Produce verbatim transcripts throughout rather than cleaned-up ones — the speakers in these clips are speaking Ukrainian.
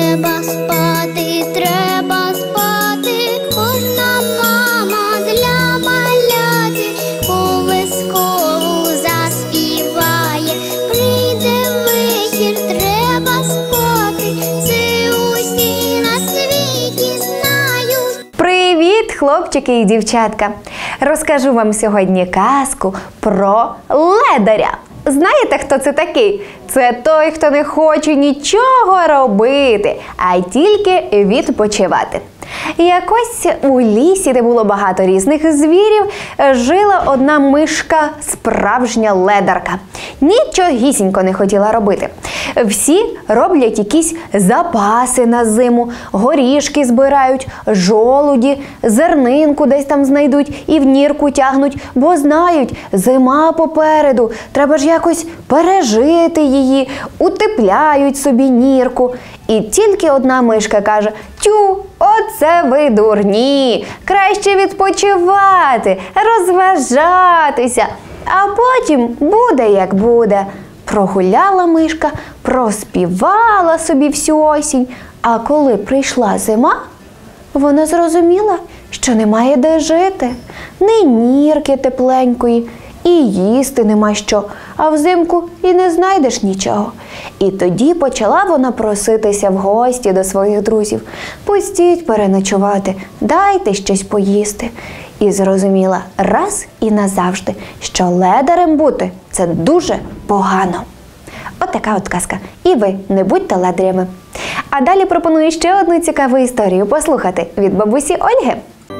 Треба спати, треба спати, кожна мама для маляти колискову заспіває. Прийде вечір, треба спати, це усі на світі знають. Привіт, хлопчики і дівчатка! Розкажу вам сьогодні казку про ледаря. Знаєте, хто це такий? Це той, хто не хоче нічого робити, а й тільки відпочивати. Якось у лісі, де було багато різних звірів, жила одна мишка, справжня ледарка. Нічогісінько не хотіла робити. Всі роблять якісь запаси на зиму, горішки збирають, жолуді, зернинку десь там знайдуть і в нірку тягнуть, бо знають, зима попереду, треба ж якось пережити її, утепляють собі нірку. І тільки одна мишка каже: «Тю, оце ви дурні, краще відпочивати, розважатися, а потім буде як буде». Прогуляла мишка, проспівала собі всю осінь, а коли прийшла зима, вона зрозуміла, що немає де жити, ні нірки тепленької, і їсти нема що, а взимку і не знайдеш нічого. І тоді почала вона проситися в гості до своїх друзів: «Пустіть переночувати, дайте щось поїсти». І зрозуміла раз і назавжди, що ледарем бути – це дуже погано. От така от казка. І ви не будьте ледарями. А далі пропоную ще одну цікаву історію послухати від бабусі Ольги.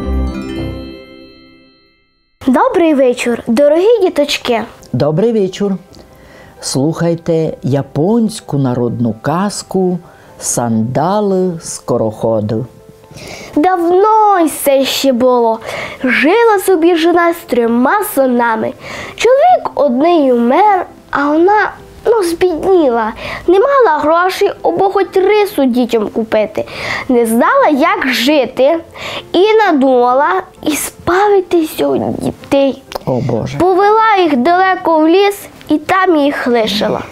Добрий вечір, дорогі діточки. Добрий вечір. Слухайте японську народну казку «Сандали скороходи». Давно це ще було. Жила собі жена з трьома синами. Чоловік одний умер, а вона, ну, збідніла. Не мала грошей, або хоч рису дітям купити. Не знала, як жити. І надумала і спавитися у дітей. О, Боже. Повела їх далеко в ліс і там їх лишила.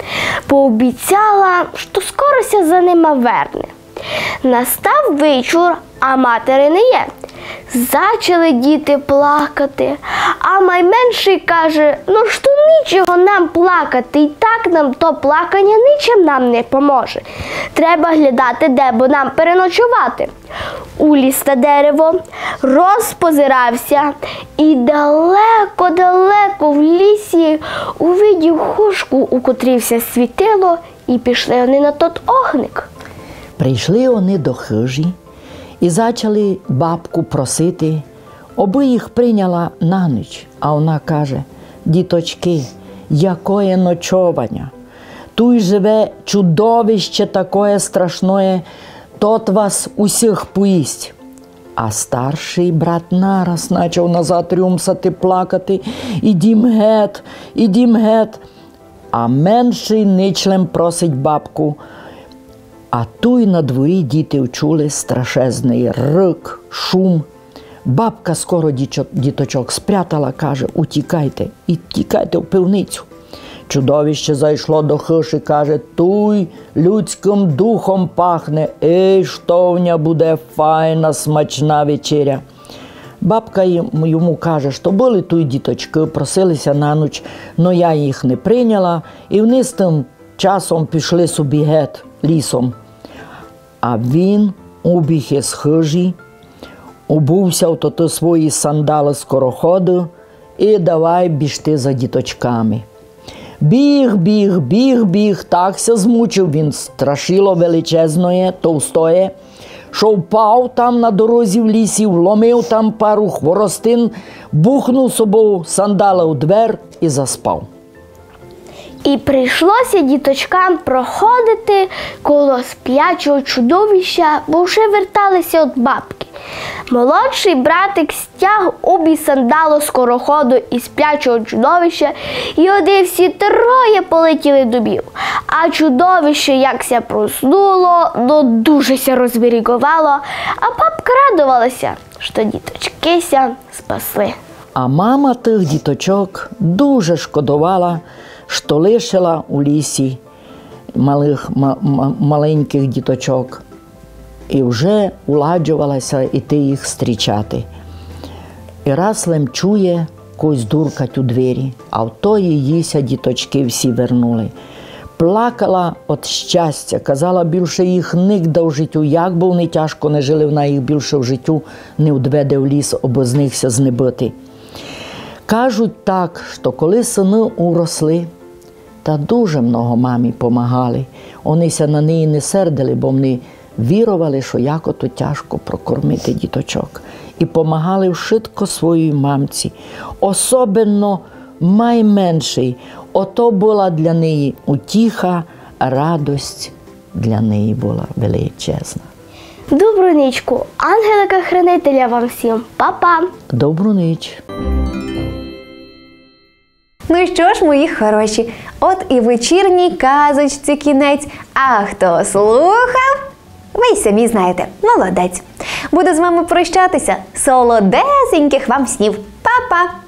Пообіцяла, що скорося за ними верне. Настав вечір, а матері не є. Зачали діти плакати, а найменший каже: «Ну що нічого нам плакати, і так нам то плакання нічим нам не поможе. Треба глядати, де бо нам переночувати». Уліз на дерево, розпозирався і далеко-далеко в лісі увидів хушку, у котрівся світило, і пішли вони на тот огник. Прийшли вони до хижі і почали бабку просити, аби їх прийняла на ніч. А вона каже: «Діточки, якое ночовання? Тут живе чудовище таке страшне, тот вас усіх поїсть». А старший брат нараз почав назад рюмсати, плакати: «Ідім гет, ідім гет». А менший ничлем просить бабку. А туй на дворі діти вчули страшезний рик, шум. Бабка скоро діточок спрятала, каже: «Утікайте, і тікайте в пивницю». Чудовище зайшло до хижі, каже: «Туй людським духом пахне, ей, штовня буде файна, смачна вечеря». Бабка йому каже, що були туй діточки, просилися на ніч, но я їх не прийняла, і вони з тим часом пішли собі гет лісом. А він убіг із хижі, обувся в то свої сандали скороходи і давай бігти за діточками. Біг, біг, біг, біг, так се змучив він, страшило величезне, товстоє, що впав там на дорозі в лісі, вломив там пару хворостин, бухнув собою сандала у двер і заспав. І прийшлося діточкам проходити коло сплячого чудовища, бо вже верталися від бабки. Молодший братик стяг обі сандалу скороходу із сплячого чудовища, і оди всі троє полетіли до бів. А чудовище якся проснуло, но дуже ся розвирігувало, а бабка радувалася, що діточкися спасли. А мама тих діточок дуже шкодувала, що лишила у лісі малих, ма- ма- маленьких діточок. І вже уладжувалася іти їх зустрічати. І раз Лем чує, когось дуркать у двері, а в то їїся діточки всі вернули. Плакала від щастя, казала, більше їх нігде в життю, як би вони тяжко не жили, вона їх більше в життю не відведе в ліс, або з нихся знебити. Кажуть так, що коли сини уросли, та дуже много мамі помагали, вонися на неї не сердили, бо вони вірували, що як ото тяжко прокормити діточок. І помагали вшитко своїй мамці. Особенно найменший. Ото була для неї утіха, радость для неї була величезна. Добру нічку, ангелика-хранителя вам всім. Па-па! Добру ніч. Ну що ж, мої хороші, от і вечірній казочці кінець. А хто слухав, ви й самі знаєте, молодець. Буду з вами прощатися. Солодесеньких вам снів. Па-па!